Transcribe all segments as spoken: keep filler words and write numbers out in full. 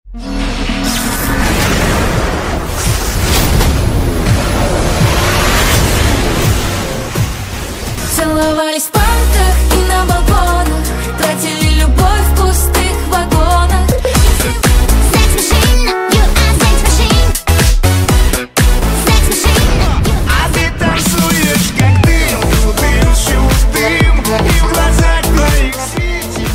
Целовались в парках и на балконах, тратили любовь в пустых вагонах. Секс-машина, you are секс-машина. Секс-машина. А ты танцуешь, как дым, дышишь дым, и в глазах твоих светит.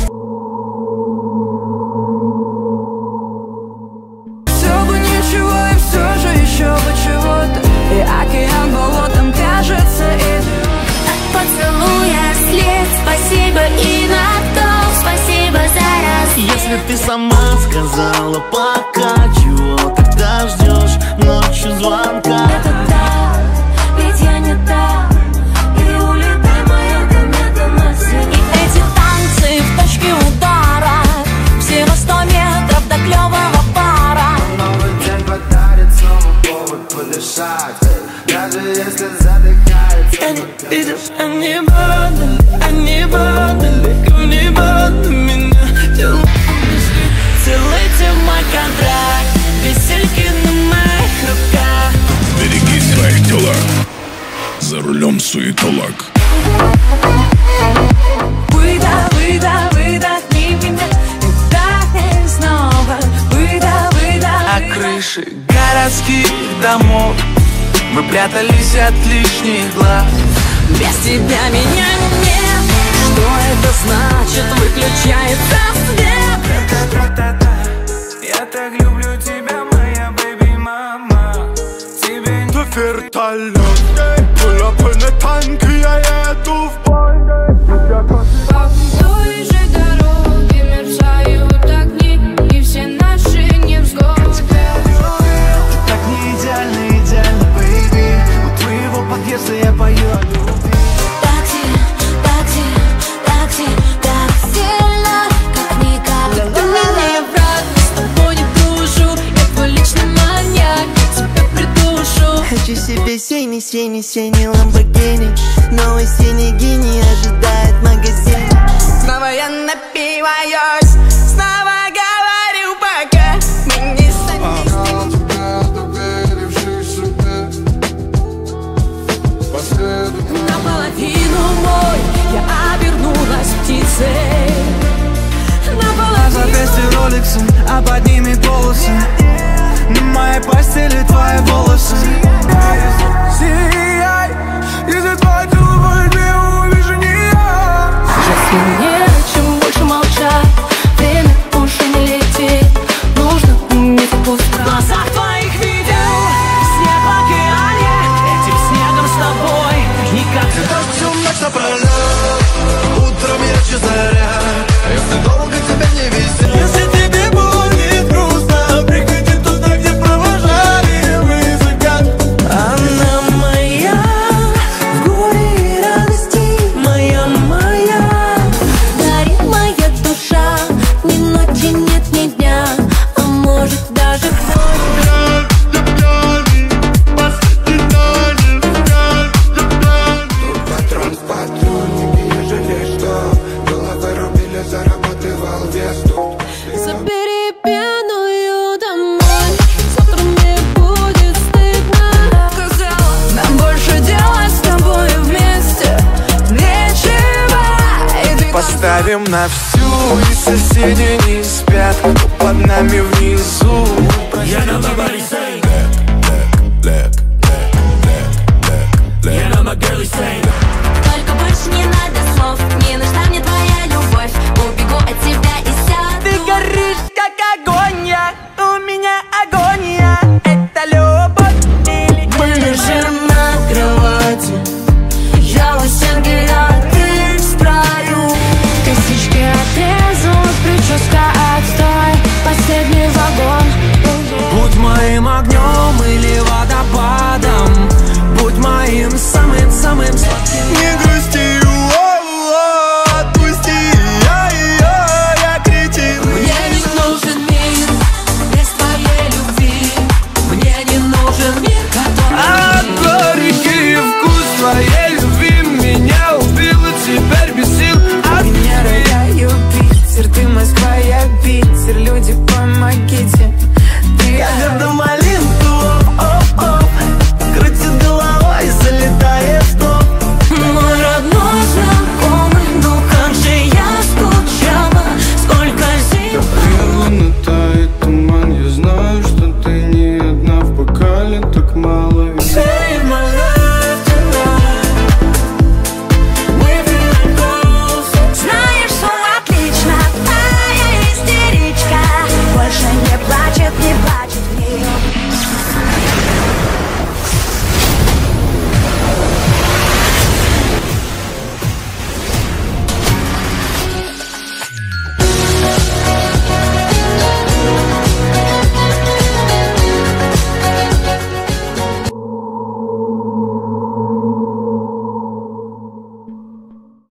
Все бы ничего, и все же еще бы чего-то, и океан болотом кажется идет. Поцелуя след, спасибо и на том, спасибо за раз. Если ты сама сказала пока, чего тогда ждешь ночью звонка? Это так, ведь я не та, и улетай, моя комета на свет. И эти танцы в точке удара, всего сто метров до клевого пара. Новый день подарит снова повод подышать, даже если задыхается. Видишь, они падали, они падали, ко мне падали меня. Целуйте мой контракт, весельки на моих руках. Береги своих телок, за рулем суетолог. Выда, выда, выдохни меня, и вдохни снова. Выда, выда, На крыше городских домов мы прятались от лишних глаз. без тебя меня нет. Что это значит? Выключается свет. Я так люблю тебя, моя бэби-мама. Тебе не Вертолет, пулапы танки, я еду в бой. По той же дороге мерцают огни, и все наши невзгоды. Так не идеально, идеально, бэйби. У твоего подъезда я пою о любви. Такси, такси, такси, так сильно, как никогда. Ты меня враг, с тобой не дружу. Я твой личный маньяк, тебя придушу. Хочу себе синий, синий, синий ламборгини. Новый синий гений ожидает в магазине. Снова я напиваюсь, снова говорю пока. Мы не совместим. Наполовину мой, я обернулась птицей. на запястье роликсы, а под ними полосы. На моей постели твои волосы. Сияй, если твой телефон не увижу не я. Сейчас мне чем больше молчать, время уже не летит. Нужно уметь отпускать. В глазах твоих видел снег в океане. Этим снегом с тобой никак не Всю ночь напролет, утром ярче заря. Если долго тебя не везет, Если тебе будет грустно, приходи туда, где провожали мы закат. Она моя, в горе и радости, моя, моя. Горит моя душа, ни ночи нет, ни дня, а может даже ночь. патрон в патроннике, я жалею, что головы рубили, зарабатывал вес тут. Забери пьяную домой, завтра мне будет стыдно. Сказала, нам больше делать с тобой вместе нечего. И ты Поставим на всю, и соседи не спят, кто под нами внизу. Я на бабарисей. Я на Магелисей. Только больше не надо слов, не нужна мне твоя любовь. Убегу от тебя и сяду. Ты горишь, как огонь, я, у меня агония. Это любовь или Мы лежим на кровати, я в стенке, а ты в строю. Косички отрезут, прическа отстой, последний вагон. Будь моим огнем или водопадом, будь моим самым-самым сладким. Не